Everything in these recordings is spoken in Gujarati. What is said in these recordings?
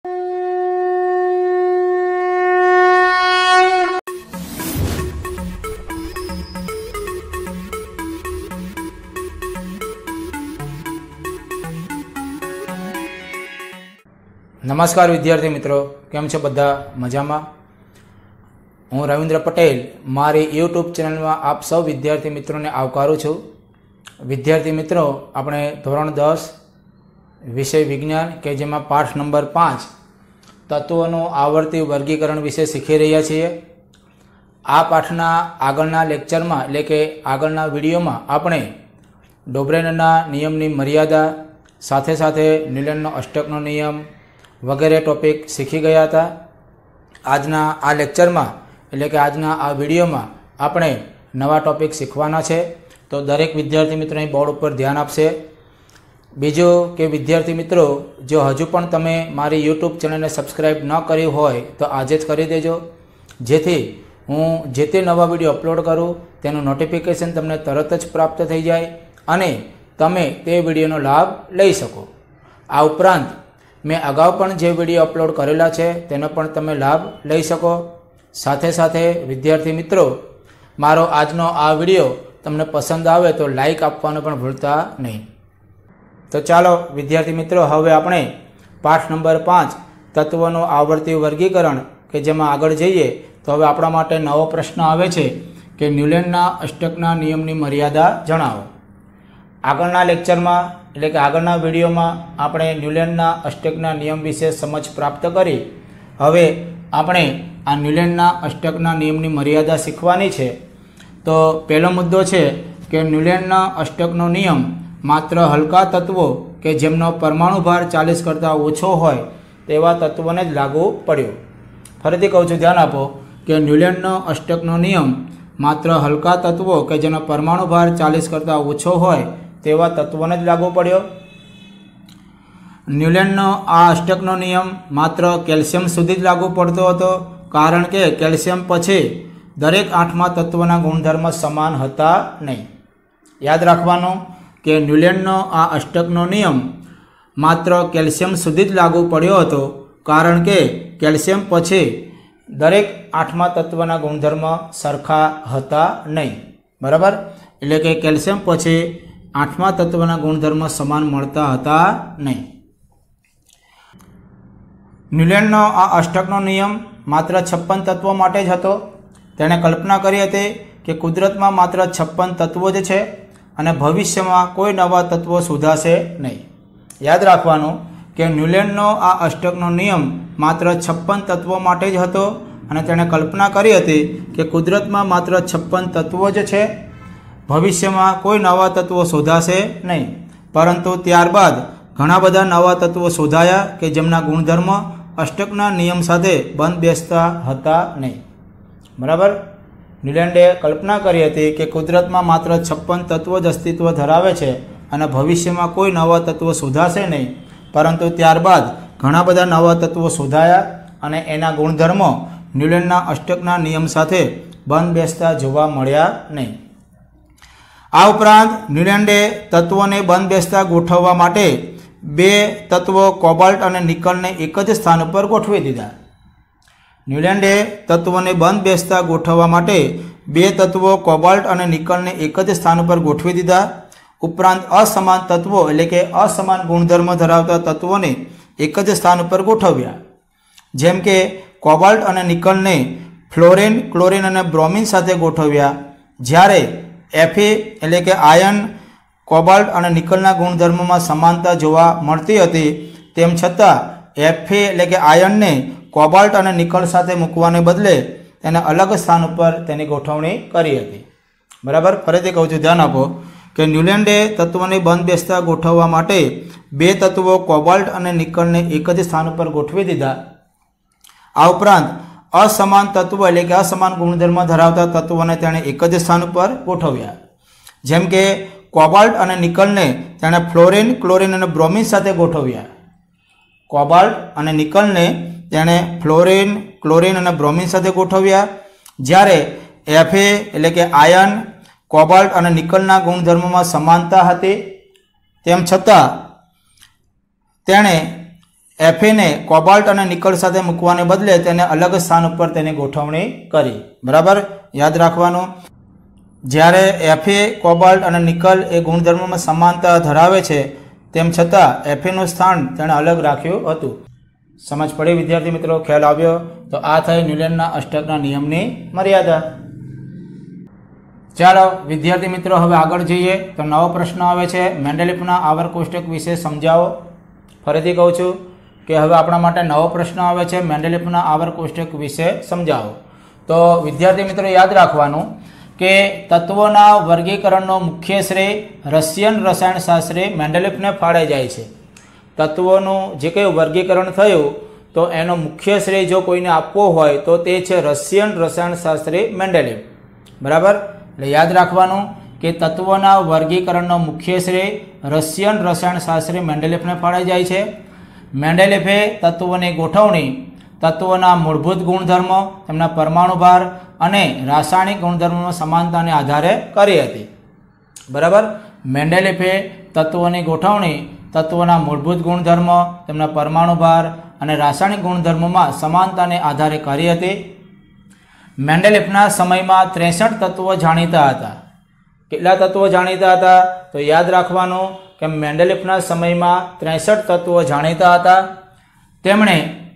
नमस्कार विद्यार्थी मित्रों, केम छो बधा मजामां? हूँ रविंद्र पटेल मारी यूट्यूब चेनल में आप सौ विद्यार्थी मित्रों ने आवकारूँ छूँ। विद्यार्थी मित्रों, अपने धोरण 10 विषय विज्ञान के जेमां पाठ नंबर 5 तत्वों आवर्ती वर्गीकरण विषय शीखी रह्या छीए। आ पाठना आगळना लेक्चर में एटले के आगळना विडियो में आपणे डोब्रेनना नियमनी मर्यादा साथे साथे न्यूलननो अष्टकनो नियम वगैरह टॉपिक सीखी गया था। आजना आ लेक्चर में एटले के आजना आ विडियो में आपणे नवा टॉपिक सीखवाना छे, तो दरेक विद्यार्थी मित्रों बोर्ड पर ध्यान आपशे। बीजो के विद्यार्थी मित्रों, जो हजू पण तमे मारी यूट्यूब चेनल ने सब्सक्राइब न करी होय तो आजे ज करी देजो, जेथी हूँ जे ते नवा विडियो अपलॉड करूँ तेनु नोटिफिकेशन तमने तरत ज प्राप्त थई जाय अने तमे ते विडियोनो लाभ लई शको। आ उपरांत मैं अगाऊ पण जे विडियो अपलॉड करेला छे तेनो पण तमे लाभ लई शको। साथे साथे विद्यार्थी मित्रों, मारो आजनो आ विडियो तमने पसंद आवे तो लाइक आपवानो पण भूलता नहीं। तो चलो विद्यार्थी मित्रों, हवे आपणे पाठ नंबर 5 तत्वों आवर्ती वर्गीकरण के जेमां आगळ जईए तो हवे आपणा माटे नवो प्रश्न आवे छे कि न्यूलनना अष्टकना नियमनी मर्यादा जणावो। आगळना लेक्चर में एटले के आगळना विडियो में आपणे न्यूलनना अष्टकना नियम विषे समझ प्राप्त करी। हवे आपणे आ न्यूलनना अष्टकना नियमनी मर्यादा शीखवानी छे। तो पहलो मुद्दो छे कि न्यूलनना अष्टकनो नियम मात्र हलका तत्वों के जेमनो परमाणु भार 40 करता ओछो होय तेवा तत्वोने ज लागू पड्यो। फरीथी कहूं छुं, ध्यान आपो कि न्यूलननो अष्टकनो नियम मात्र हलका तत्वों के जेनो परमाणु भार 40 करता ओछो होय तेवा तत्वोने ज लागू पड्यो। न्यूलननो आ अष्टकनो नियम मात्र केल्शियम सुधी ज लागू पड़तो हतो, कारण के केल्शियम पछी दरेक 8मा तत्वना गुणधर्म समान हता नहीं। याद राखवानुं के न्यूलननो आ अष्टकनो नियम मात्र केल्शियम सुधी ज लागू पड्यो हतो, कारण के केल्शियम पछी दरेक 8मा तत्वना गुणधर्म सरखा हता नहीं। बराबर, एटले के केल्शियम पछी 8मा तत्वना गुणधर्म समान मळता हता नहीं। न्यूलननो आ अष्टकनो नियम मात्र 56 तत्वों माटे ज हतो। तेणे कल्पना करी हती कि कुदरतमां मात्र 56 तत्वों ज छे अने भविष्यमां कोई नवा तत्वो शोधाशे नहीं। याद राखवानुं कि न्यूलननो आ अष्टकनो नियम मात्र 56 तत्वों माटे ज हतो अने तेणे कल्पना करी हती कि कुदरतमां मात्र 56 तत्वों ज छे, भविष्यमां कोई नवा तत्वो शोधाशे नहीं। परंतु त्यारबाद घणा बधा नवा तत्वो शोधाया कि जेमना गुणधर्म अष्टकना नियम साथे बंध बेसता हता नहीं। बराबर, न्यूलैंडे कल्पना करी हती कि कुदरतमां मात्र 56 तत्वो ज अस्तित्व धरावे छे अने भविष्यमां कोई नवा तत्वो शोधाशे नहीं। परंतु त्यारबाद घणा बधा नवा तत्वो शोधाया अने एना गुणधर्मो न्यूलनना अष्टकना नियम साथे बंध बेसता जोवा मळ्या नहीं। आ उपरांत न्यूलैंडे तत्वोने बंध बेसता गोठववा माटे 2 तत्वों कोबाल्ट और निकल ने एक ज स्थान पर गोठवी दीधा। न्यूलैंडे तत्वों बंध बेसता गोठववा माटे 2 तत्वों कोबाल्ट और निकल ने एक ज स्थान पर गोठवी दीधा। उपरांत असमान तत्वों एटले के असमान गुणधर्म धरावता तत्वों ने एक ज स्थान पर गोठव्या। जेम के कोबाल्ट और निकल ने फ्लोरीन, क्लोरीन और ब्रोमीन साथे गोठव्या, ज्यारे Fe एटले के आयन कोबाल्ट और निकलना गुणधर्म में समानता जोवा मळती हती, तेम छतां Fe एटले के आयन ने कोबाल्ट और निकल साथे मूकवाने बदले तेने अलग स्थान पर तेनी गोठवणी करी हती। बराबर, फरीथी कहूं छुं, ध्यान आपो कि न्यूलैंडे तत्वोने बंध बेसता गोठववा माटे 2 तत्वों कोबाल्ट और निकल ने एक ज स्थान पर गोठवी दीधा। आ उपरांत असमान तत्व एटले के असमान गुणधर्म धरावता तत्वोने तेणे एक ज स्थान पर गोठव्या। जेम के कोबाल्ट और निकल ने तेणे फ्लोरीन, क्लोरीन और ब्रोमीन साथे गोठव्या। कोबाल्ट और निकल ने तेणे फ्लोरीन, क्लोरीन और ब्रोमीन साथे गोठव्या, ज्यारे Fe एटले के आयन कोबाल्ट और निकलना गुणधर्म में समानता हती, तेम छतां तेणे Fe ને કોબાલ્ટ અને નિકલ સાથે મૂકવાને બદલે તેને અલગ સ્થાન ઉપર તેની ગોઠવણી કરી. બરાબર, યાદ રાખવાનું. જ્યારે Fe, કોબાલ્ટ અને નિકલ એ ગુણધર્મોમાં સમાનતા ધરાવે છે તેમ છતાં Fe નું સ્થાન તેણે અલગ રાખ્યું હતું. સમજ પડી વિદ્યાર્થી મિત્રો? ખ્યાલ આવ્યો? તો આ થઈ ન્યુટનના અષ્ટકના નિયમની મર્યાદા. ચાલો વિદ્યાર્થી મિત્રો હવે આગળ જઈએ. તો નવો પ્રશ્ન આવે છે, મેન્ડેલિફના આવર્ત કોષ્ટક વિશે સમજાવો. ફરીથી કહું છું કે હવે આપણા માટે નવો પ્રશ્ન આવે છે, મેન્ડેલિફના આવર્ત કોષ્ટક વિશે સમજાવો. તો વિદ્યાર્થી મિત્રો યાદ રાખવાનું કે તત્વોના વર્ગીકરણનો મુખ્ય શ્રેય રશિયન રસાયણશાસ્ત્રી મેન્ડેલિફને ફાળે જાય છે. તત્વોનું જે કંઈ વર્ગીકરણ થયું તો એનો મુખ્ય શ્રેય જો કોઈને આપવો હોય તો તે છે રશિયન રસાયણશાસ્ત્રી મેન્ડેલિફ. બરાબર, એટલે યાદ રાખવાનું કે તત્વોના વર્ગીકરણનો મુખ્ય શ્રેય રશિયન રસાયણશાસ્ત્રી મેન્ડેલિફને ફાળે જાય છે. મેન્ડેલિફે તત્વોની ગોઠવણી તત્વોના મૂળભૂત ગુણધર્મો, તેમના પરમાણુભાર અને રાસાયણિક ગુણધર્મોમાં સમાનતાને આધારે કરી હતી. બરાબર, મેન્ડેલિફે તત્વોની ગોઠવણી તત્વોના મૂળભૂત ગુણધર્મો, તેમના પરમાણુભાર અને રાસાયણિક ગુણધર્મોમાં સમાનતાને આધારે કરી હતી. મેન્ડેલિફના સમયમાં 63 તત્વો જાણીતા હતા. કેટલા તત્વો જાણીતા હતા? તો યાદ રાખવાનું કે મેન્ડેલિફના સમયમાં 63 તત્વો જાણીતા હતા. તેમણે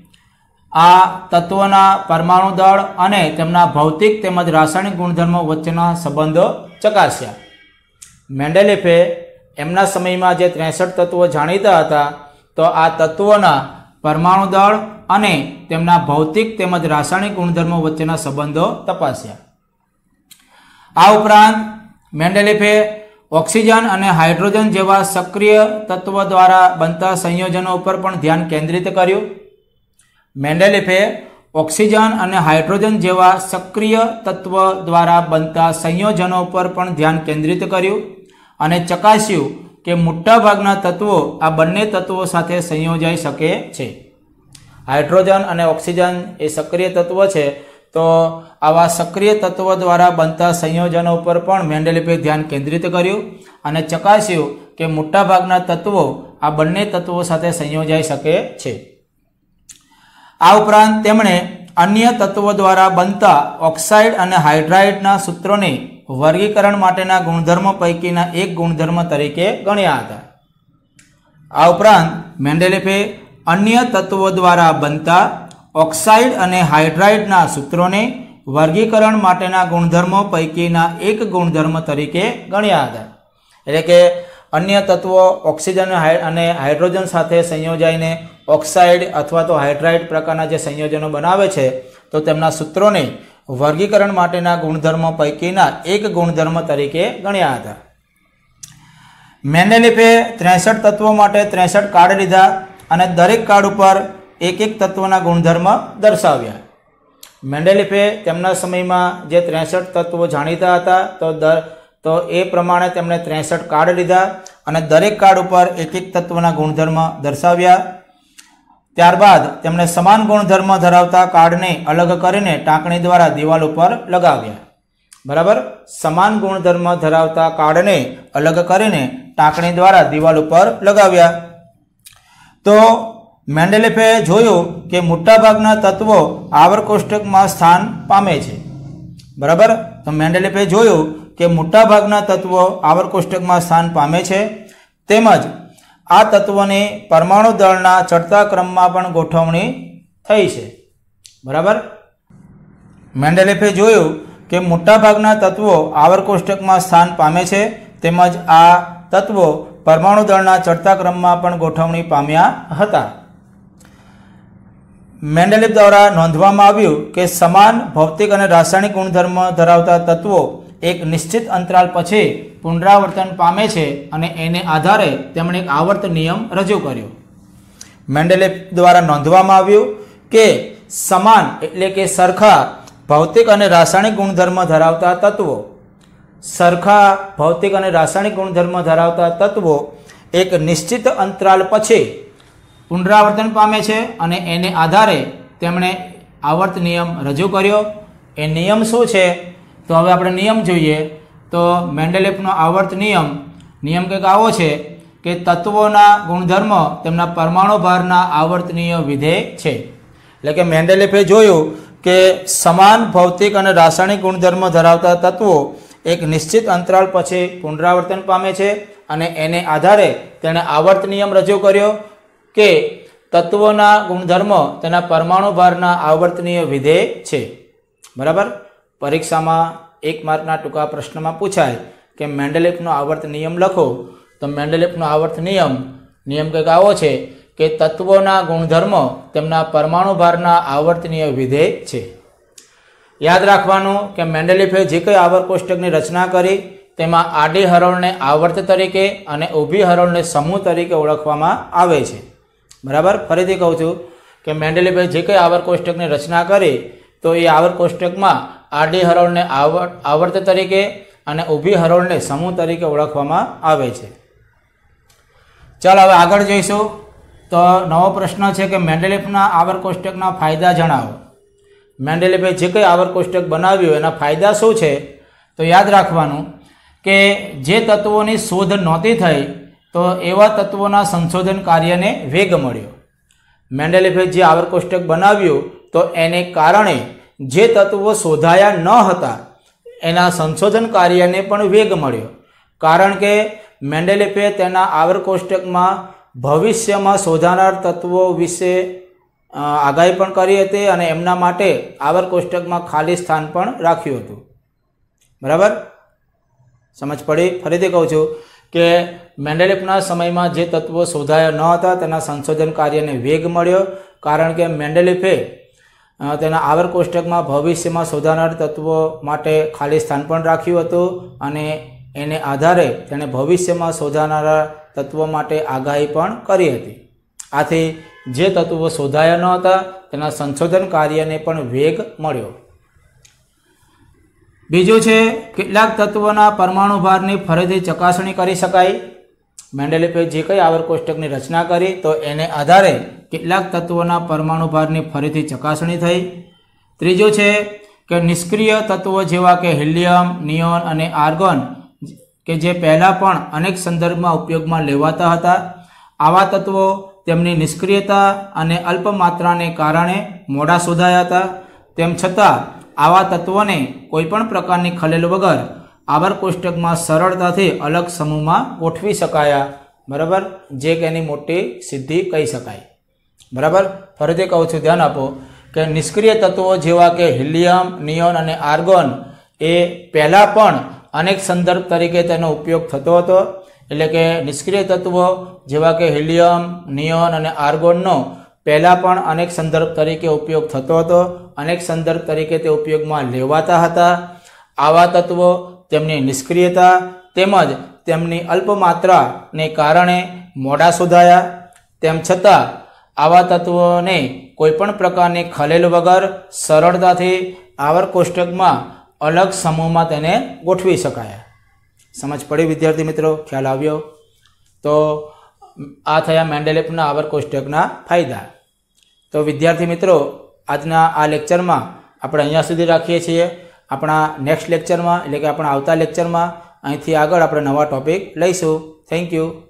આ તત્વોના પરમાણુ દળ અને તેમના ભૌતિક તેમજ રાસાયણિક ગુણધર્મો વચ્ચેના સંબંધો ચકાસ્યા. મેન્ડેલિફે એમના સમયમાં જે 63 તત્વો જાણીતા હતા તો આ તત્વોના પરમાણુ દળ અને તેમના ભૌતિક તેમજ રાસાયણિક ગુણધર્મો વચ્ચેના સંબંધો તપાસ્યા. આ ઉપરાંત મેન્ડેલિફે ઓક્સિજન અને હાઇડ્રોજન જેવા સક્રિય તત્વો દ્વારા બનતા સંયોજનો ઉપર પણ ધ્યાન કેન્દ્રિત કર્યું. મેન્ડેલિફે ઓક્સિજન અને હાઇડ્રોજન જેવા સક્રિય તત્વ દ્વારા બનતા સંયોજનો પર પણ ધ્યાન કેન્દ્રિત કર્યું અને ચકાસ્યું કે મોટાભાગના તત્વો આ બંને તત્વો સાથે સંયોજાઈ શકે છે. હાઇડ્રોજન અને ઓક્સિજન એ સક્રિય તત્વો છે, તો આવા સક્રિય તત્વો દ્વારા બનતા સંયોજનો પર પણ મેન્ડેલિફે ધ્યાન કેન્દ્રિત કર્યું અને ચકાસ્યું કે મોટાભાગના તત્વો આ બંને તત્વો સાથે સંયોજાઈ શકે છે. આ ઉપરાંત તેમણે અન્ય તત્વો દ્વારા બનતા ઓક્સાઇડ અને હાઇડ્રાઇડના સૂત્રોને વર્ગીકરણ માટેના ગુણધર્મો પૈકીના એક ગુણધર્મ તરીકે ગણ્યા હતા. આ ઉપરાંત મેન્ડેલિફે અન્ય તત્વો દ્વારા બનતા ઓક્સાઇડ અને હાઇડ્રાઇડના સૂત્રોને વર્ગીકરણ માટેના ગુણધર્મો પૈકીના એક ગુણધર્મ તરીકે ગણ્યા હતા. એટલે કે અન્ય તત્વો ઓક્સિજન અને હાઇડ્રોજન સાથે સંયોજાઈને ઓક્સાઇડ અથવા તો હાઇડ્રાઇડ પ્રકારના જે સંયોજનો બનાવે છે તો તેમના સૂત્રોને વર્ગીકરણ માટેના ગુણધર્મો પૈકીના એક ગુણધર્મ તરીકે ગણ્યા હતા. મેન્ડેલિફે 63 તત્વો માટે 63 કાર્ડ લીધા અને દરેક કાર્ડ ઉપર એક એક તત્વના ગુણધર્મ દર્શાવ્યા. મેન્ડેલિફે તેમના સમયમાં જે 63 તત્વો જાણીતા હતા તો એ પ્રમાણે તેમણે 63 કાર્ડ લીધા અને દરેક કાર્ડ ઉપર એક એક તત્વના ગુણધર્મ દર્શાવ્યા. ત્યારબાદ તેમણે સમાન ગુણધર્મ ધરાવતા કાર્ડને અલગ કરીને ટાંકણી દ્વારા દિવાલ ઉપર લગાવ્યા. બરાબર, સમાન ગુણધર્મ ધરાવતા કાર્ડને અલગ કરીને ટાંકણી દ્વારા દિવાલ ઉપર લગાવ્યા. તો મેન્ડેલિફે જોયું કે મોટાભાગના તત્વો આવર્ત કોષ્ટકમાં સ્થાન પામે છે. બરાબર, તો મેન્ડેલિફે જોયું કે મોટાભાગના તત્વો આવર્ત કોષ્ટકમાં સ્થાન પામે છે, તેમજ આ તત્વોની પરમાણુ દળના ચડતા ક્રમમાં પણ ગોઠવણી થઈ છે. બરાબર, મેન્ડેલિફે જોયું કે મોટાભાગના તત્વો આવર્ત કોષ્ટકમાં સ્થાન પામે છે, તેમજ આ તત્વો પરમાણુ દળના ચડતા ક્રમમાં પણ ગોઠવણી પામ્યા હતા. મેન્ડેલિફ દ્વારા નોંધવામાં આવ્યું કે સમાન ભૌતિક અને રાસાયણિક ગુણધર્મ ધરાવતા તત્વો એક નિશ્ચિત અંતરાલ પછી પુનરાવર્તન પામે છે અને એને આધારે તેમણે એક આવર્ત નિયમ રજૂ કર્યો. મેન્ડેલિફ દ્વારા નોંધવામાં આવ્યું કે સમાન એટલે કે સરખા ભૌતિક અને રાસાયણિક ગુણધર્મ ધરાવતા તત્વો ભૌતિક અને રાસાયણિક ગુણધર્મ ધરાવતા તત્વો એક નિશ્ચિત અંતરાલ પછી પુનરાવર્તન પામે છે અને એને આધારે તેમણે આવર્ત નિયમ રજૂ કર્યો. એ નિયમ શું છે? તો હવે આપણે નિયમ જોઈએ. તો મેન્ડેલિફનો આવર્ત નિયમ કંઈક આવો છે કે તત્વોના ગુણધર્મ તેમના પરમાણુ ભારના આવર્તનીય વિધેય છે। એટલે કે મેન્ડેલિફે જોયું કે સમાન ભૌતિક અને રાસાયણિક ગુણધર્મો ધરાવતા તત્વો એક નિશ્ચિત અંતરાલ પછી પુનરાવર્તન પામે છે અને એને આધારે તેણે આવર્ત નિયમ રજૂ કર્યો કે તત્વોના ગુણધર્મો તેના પરમાણુ ભારના આવર્તનીય વિધેય છે। બરાબર। પરીક્ષામાં 1 માર્કના ટૂંકા પ્રશ્નમાં પૂછાય કે મેન્ડેલિફનો આવર્ત નિયમ લખો, તો મેન્ડેલિફનો આવર્ત નિયમ કંઈક આવો છે કે તત્વોના ગુણધર્મો તેમના પરમાણુ ભારના આવર્તનીય વિધેય છે। યાદ રાખવાનું કે મેન્ડેલિફે જે કંઈ આવર્ત કોષ્ટકની રચના કરી તેમાં આડી હરોળને આવર્ત તરીકે અને ઊભી હરોળને સમૂહ તરીકે ઓળખવામાં આવે છે। બરાબર। ફરીથી કહું છું કે મેન્ડેલિફે જે કંઈ આવર્ત કોષ્ટકની રચના કરી તો એ આવર્ત કોષ્ટકમાં આડી હરોળને આવર્ત તરીકે અને ઊભી હરોળને સમૂહ તરીકે ઓળખવામાં આવે છે। ચાલો હવે આગળ જઈશું। તો નવો પ્રશ્ન છે કે મેન્ડેલિફના આવર્ત કોષ્ટકના ફાયદા જણાવો। મેન્ડેલિફે જે કંઈ આવર્ત કોષ્ટક બનાવ્યું એના ફાયદા શું છે? તો યાદ રાખવાનું કે જે તત્વોની શોધ નહોતી થઈ તો એવા તત્વોના સંશોધન કાર્યને વેગ મળ્યો। મેન્ડેલિફે જે આવર્ત કોષ્ટક બનાવ્યું તો એને કારણે જે તત્વો શોધાયા ન હતા એના સંશોધન કાર્યને પણ વેગ મળ્યો, કારણ કે મેન્ડેલિફે તેના આવર્ત કોષ્ટકમાં ભવિષ્યમાં શોધાનાર તત્વો વિશે આગાહી પણ કરી હતી અને એમના માટે આવર્ત કોષ્ટકમાં ખાલી સ્થાન પણ રાખ્યું હતું। બરાબર, સમજ પડી? ફરીથી કહું છું કે મેન્ડેલિફના સમયમાં જે તત્વો શોધાયા ન હતા તેના સંશોધન કાર્યને વેગ મળ્યો, કારણ કે મેન્ડેલિફે તેના આવર્ત કોષ્ટકમાં ભવિષ્યમાં શોધાનાર તત્વો માટે ખાલી સ્થાન પણ રાખ્યું હતું અને એને આધારે તેણે ભવિષ્યમાં શોધાનારા તત્વો માટે આગાહી પણ કરી હતી। આથી જે તત્વો શોધાયા ન હતા તેના સંશોધન કાર્યને પણ વેગ મળ્યો। બીજું છે કેટલાક તત્વોના પરમાણુ ભારની ફરીથી ચકાસણી કરી શકાય। મેન્ડેલિફે જે કંઈ આવર્ત કોષ્ટકની રચના કરી તો એને આધારે કેટલાક તત્વોના પરમાણુ ભારની ફરીથી ચકાસણી થઈ। ત્રીજું છે કે નિષ્ક્રિય તત્વો જેવા કે હિલિયમ, નિયોન અને આર્ગોન કે જે પહેલાં પણ અનેક સંદર્ભમાં ઉપયોગમાં લેવાતા હતા, આવા તત્વો તેમની નિષ્ક્રિયતા અને અલ્પ માત્રાને કારણે મોડા શોધાયા હતા। તેમ છતાં આવા તત્વોને કોઈપણ પ્રકારની ખલેલ વગર આવર્ત કોષ્ટકમાં સરળતાથી અલગ સમૂહમાં ગોઠવી શકાયા। બરાબર, જે કે એની મોટી સિદ્ધિ કહી શકાય। બરાબર, ફરીથી કહું છું, ધ્યાન આપો કે નિષ્ક્રિય તત્વો જેવા કે હિલિયમ, નિયોન અને આર્ગોન એ પહેલાં પણ અનેક સંદર્ભ તરીકે તેનો ઉપયોગ થતો હતો। એટલે કે નિષ્ક્રિય તત્વો જેવા કે હિલિયમ, નિયોન અને આર્ગોનનો પહેલાં પણ અનેક સંદર્ભ તરીકે ઉપયોગ થતો હતો, અનેક સંદર્ભ તરીકે તે ઉપયોગમાં લેવાતા હતા। આવા તત્વો તેમની નિષ્ક્રિયતા તેમજ તેમની અલ્પ માત્રાને કારણે મોડા શોધાયા। તેમ છતાં આવા તત્વોને કોઈપણ પ્રકારની ખલેલ વગર સરળતાથી આવર્ત કોષ્ટકમાં અલગ સમૂહમાં તેને ગોઠવી શકાયા। સમજ પડી વિદ્યાર્થી મિત્રો? ખ્યાલ આવ્યો? તો આ થયા મેન્ડેલિફના આવર્ત કોષ્ટકના ફાયદા। તો વિદ્યાર્થી મિત્રો, આજના આ લેક્ચરમાં આપણે અહીંયા સુધી રાખીએ છીએ। આપણા નેક્સ્ટ લેક્ચરમાં એટલે કે આપણા આવતા લેક્ચરમાં અહીંથી આગળ આપણે નવા ટૉપિક લઈશું। Thank you.